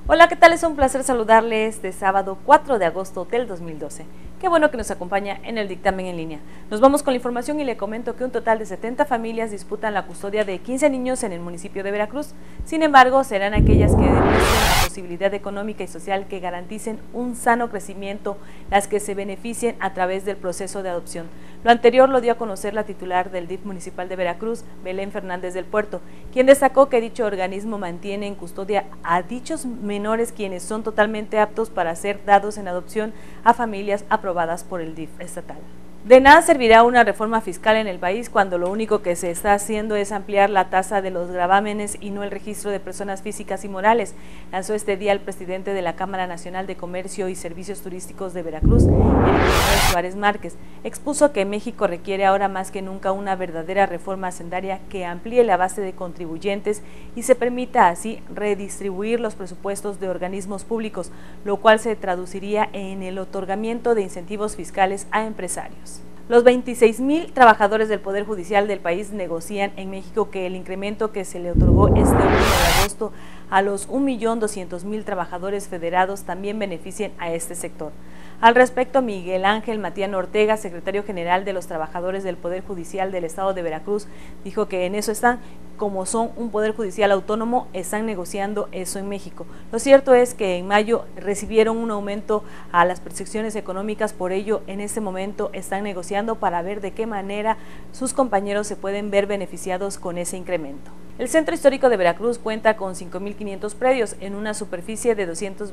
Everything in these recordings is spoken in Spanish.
Hola, ¿qué tal? Es un placer saludarles este sábado 4 de agosto del 2012. Qué bueno que nos acompaña en el dictamen en línea. Nos vamos con la información y le comento que un total de 70 familias disputan la custodia de 15 niños en el municipio de Veracruz. Sin embargo, serán aquellas que demuestren la posibilidad económica y social que garanticen un sano crecimiento las que se beneficien a través del proceso de adopción. Lo anterior lo dio a conocer la titular del DIF municipal de Veracruz, Belén Fernández del Puerto, quien destacó que dicho organismo mantiene en custodia a dichos menores quienes son totalmente aptos para ser dados en adopción a familias aprobadas por el DIF estatal. De nada servirá una reforma fiscal en el país cuando lo único que se está haciendo es ampliar la tasa de los gravámenes y no el registro de personas físicas y morales, lanzó este día el presidente de la Cámara Nacional de Comercio y Servicios Turísticos de Veracruz, el Suárez Márquez. Expuso que México requiere ahora más que nunca una verdadera reforma hacendaria que amplíe la base de contribuyentes y se permita así redistribuir los presupuestos de organismos públicos, lo cual se traduciría en el otorgamiento de incentivos fiscales a empresarios. Los 26,000 trabajadores del Poder Judicial del país negocian en México que el incremento que se le otorgó este 1 de agosto a los 1.200.000 trabajadores federados también beneficien a este sector. Al respecto, Miguel Ángel Matián Ortega, secretario general de los trabajadores del Poder Judicial del Estado de Veracruz, dijo que en eso están, como son un Poder Judicial autónomo, están negociando eso en México. Lo cierto es que en mayo recibieron un aumento a las percepciones económicas, por ello en este momento están negociando para ver de qué manera sus compañeros se pueden ver beneficiados con ese incremento. El Centro Histórico de Veracruz cuenta con 5.500 predios en una superficie de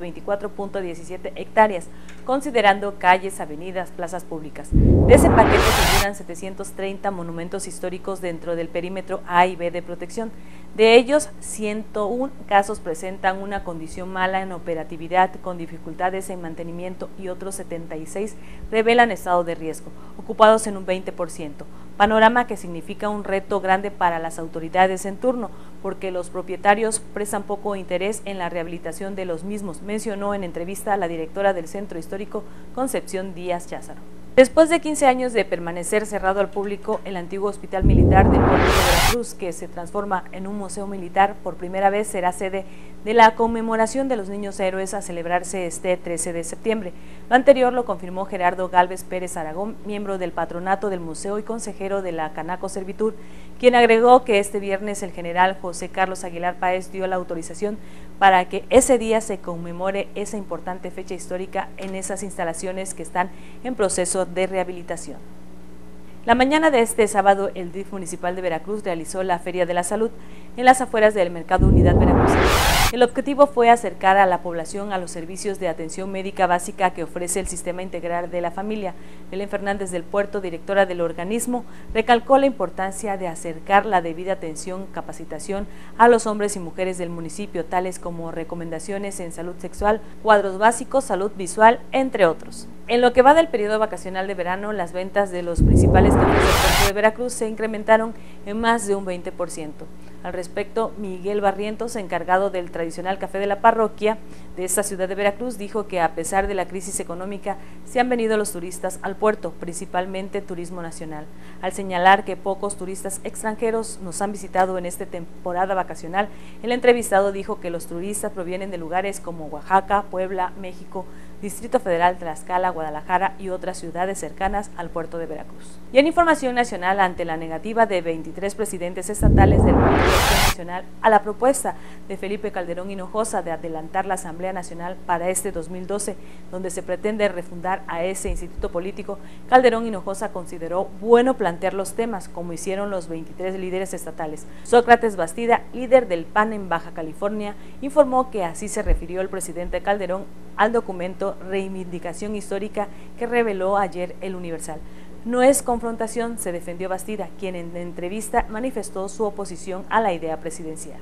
224.17 hectáreas, considerando calles, avenidas, plazas públicas. De ese paquete figuran 730 monumentos históricos dentro del perímetro A y B de protección. De ellos, 101 casos presentan una condición mala en operatividad con dificultades en mantenimiento y otros 76 revelan estado de riesgo, ocupados en un 20%. Panorama que significa un reto grande para las autoridades en turno, porque los propietarios prestan poco interés en la rehabilitación de los mismos, mencionó en entrevista a la directora del Centro Histórico, Concepción Díaz Cházaro. Después de 15 años de permanecer cerrado al público, el antiguo Hospital Militar del Puerto de Veracruz, que se transforma en un museo militar, por primera vez será sede de la conmemoración de los niños héroes a celebrarse este 13 de septiembre. Lo anterior lo confirmó Gerardo Gálvez Pérez Aragón, miembro del patronato del museo y consejero de la Canaco Servitur, quien agregó que este viernes el general José Carlos Aguilar Páez dio la autorización para que ese día se conmemore esa importante fecha histórica en esas instalaciones que están en proceso de rehabilitación. La mañana de este sábado, el DIF municipal de Veracruz realizó la Feria de la Salud en las afueras del Mercado Unidad Veracruz. El objetivo fue acercar a la población a los servicios de atención médica básica que ofrece el Sistema Integral de la Familia. Belén Fernández del Puerto, directora del organismo, recalcó la importancia de acercar la debida atención, capacitación a los hombres y mujeres del municipio, tales como recomendaciones en salud sexual, cuadros básicos, salud visual, entre otros. En lo que va del periodo vacacional de verano, las ventas de los principales cafés del puerto de Veracruz se incrementaron en más de un 20%. Al respecto, Miguel Barrientos, encargado del tradicional café de la parroquia de esta ciudad de Veracruz, dijo que a pesar de la crisis económica se han venido los turistas al puerto, principalmente turismo nacional. Al señalar que pocos turistas extranjeros nos han visitado en esta temporada vacacional, el entrevistado dijo que los turistas provienen de lugares como Oaxaca, Puebla, México, Distrito Federal, Tlaxcala, Guadalajara y otras ciudades cercanas al puerto de Veracruz. Y en información nacional, ante la negativa de 23 presidentes estatales del Partido Acción Nacional a la propuesta de Felipe Calderón Hinojosa de adelantar la Asamblea Nacional para este 2012, donde se pretende refundar a ese instituto político, Calderón Hinojosa consideró bueno plantear los temas, como hicieron los 23 líderes estatales. Sócrates Bastida, líder del PAN en Baja California, informó que así se refirió el presidente Calderón al documento Reivindicación Histórica que reveló ayer el Universal. No es confrontación, se defendió Bastida, quien en la entrevista manifestó su oposición a la idea presidencial.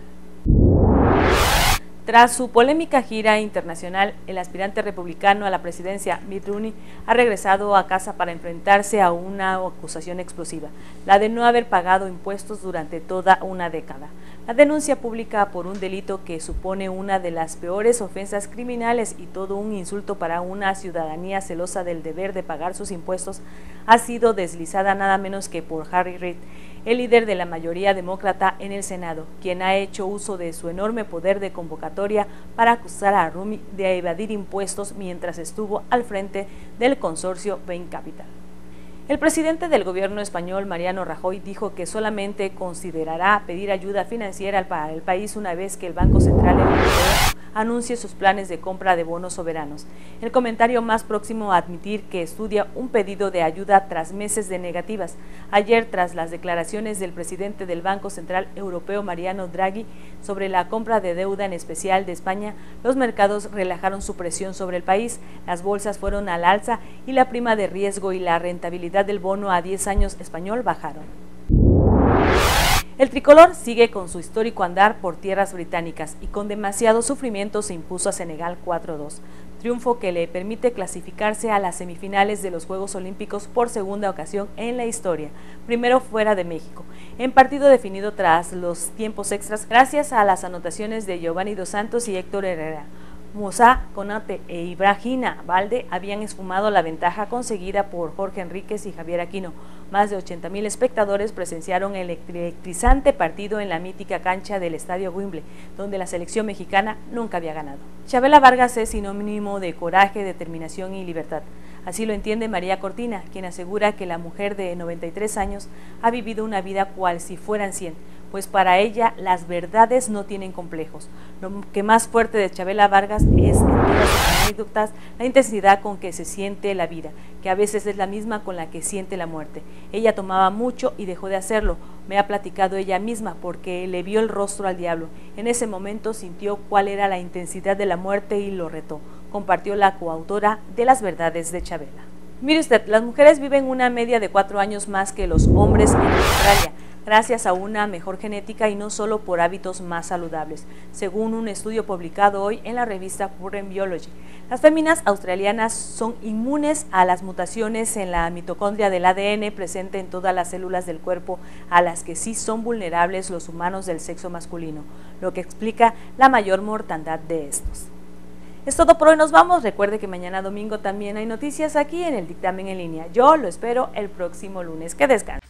Tras su polémica gira internacional, el aspirante republicano a la presidencia, Mitt Romney, ha regresado a casa para enfrentarse a una acusación explosiva, la de no haber pagado impuestos durante toda una década. La denuncia pública por un delito que supone una de las peores ofensas criminales y todo un insulto para una ciudadanía celosa del deber de pagar sus impuestos ha sido deslizada nada menos que por Harry Reid, el líder de la mayoría demócrata en el Senado, quien ha hecho uso de su enorme poder de convocatoria para acusar a Rumi de evadir impuestos mientras estuvo al frente del consorcio Bain Capital. El presidente del gobierno español, Mariano Rajoy, dijo que solamente considerará pedir ayuda financiera para el país una vez que el Banco Central Europeo anuncie sus planes de compra de bonos soberanos. El comentario más próximo a admitir que estudia un pedido de ayuda tras meses de negativas. Ayer, tras las declaraciones del presidente del Banco Central Europeo, Mariano Draghi, sobre la compra de deuda en especial de España, los mercados relajaron su presión sobre el país, las bolsas fueron al alza y la prima de riesgo y la rentabilidad del bono a 10 años español bajaron. El tricolor sigue con su histórico andar por tierras británicas y con demasiado sufrimiento se impuso a Senegal 4-2, triunfo que le permite clasificarse a las semifinales de los Juegos Olímpicos por segunda ocasión en la historia, primero fuera de México, en partido definido tras los tiempos extras gracias a las anotaciones de Giovanni Dos Santos y Héctor Herrera. Moussa Konate e Ibrahima Balde habían esfumado la ventaja conseguida por Jorge Enríquez y Javier Aquino. Más de 80,000 espectadores presenciaron el electrizante partido en la mítica cancha del Estadio Wembley, donde la selección mexicana nunca había ganado. Chavela Vargas es sinónimo de coraje, determinación y libertad. Así lo entiende María Cortina, quien asegura que la mujer de 93 años ha vivido una vida cual si fueran 100, pues para ella las verdades no tienen complejos. Lo que más fuerte de Chavela Vargas es en todas sus anécdotas la intensidad con que se siente la vida, que a veces es la misma con la que siente la muerte. Ella tomaba mucho y dejó de hacerlo, me ha platicado ella misma, porque le vio el rostro al diablo. En ese momento sintió cuál era la intensidad de la muerte y lo retó, compartió la coautora de Las verdades de Chavela. Mire usted, las mujeres viven una media de 4 años más que los hombres en Australia, gracias a una mejor genética y no solo por hábitos más saludables, según un estudio publicado hoy en la revista Current Biology. Las féminas australianas son inmunes a las mutaciones en la mitocondria del ADN presente en todas las células del cuerpo, a las que sí son vulnerables los humanos del sexo masculino, lo que explica la mayor mortandad de estos. Es todo por hoy, nos vamos. Recuerde que mañana domingo también hay noticias aquí en el Dictamen en Línea. Yo lo espero el próximo lunes. Que descanse.